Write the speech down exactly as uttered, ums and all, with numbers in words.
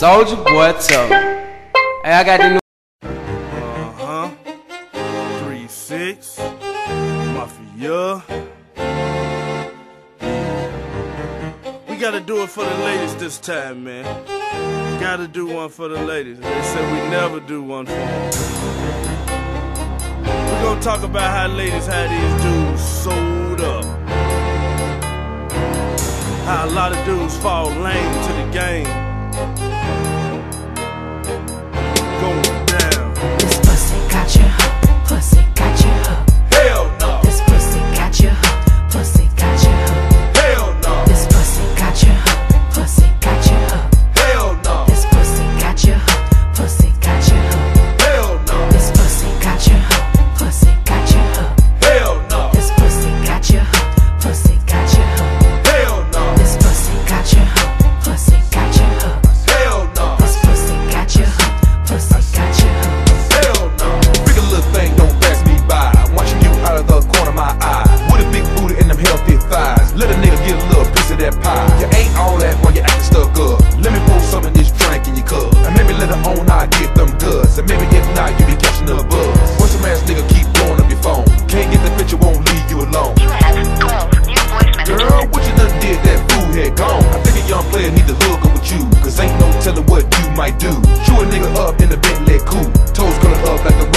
Soldier Boy told. Hey, I got the new. Uh-huh. three six. Mafia. We gotta do it for the ladies this time, man. Gotta do one for the ladies. They said we never do one for them. We're gonna talk about how ladies had these dudes sold up. How a lot of dudes fall lame to the game. Going down. This pussy got you hooked. Pussy got you hooked. Hell no. This pussy got you hooked. Pussy got you hooked. Hell no. This pussy got you hooked. Pussy got you hooked. Hell no. This pussy got you hooked. Pussy got you hooked. Hell no. This pussy got you hooked. Pussy got you hooked. Hell no. This pussy got you hooked. Pussy got you hooked. Hell no. This pussy got you hooked. Pussy got you hooked. Hell no. This pussy got you hooked. Pussy got you hooked. Hell no. Big little thing, don't pass me by. I'm watching you out of the corner of my eye. With a big booty and them healthy thighs. Let a nigga get a little piece of that pie. You ain't all that while you acting stuck up. Let me pour some of this drink in your cup. And maybe later on I get them goods. And maybe if not, you be catching the buzz. Once some ass nigga keep blowing up your phone. Can't get the picture, won't leave you alone. You have twelve new voice messages. Girl, what you done did, that fool head gone. I think a young player need to hook up with you. Cause ain't no telling what you might do. Chew a nigga up in the Bentley coupe. Toes curling up like a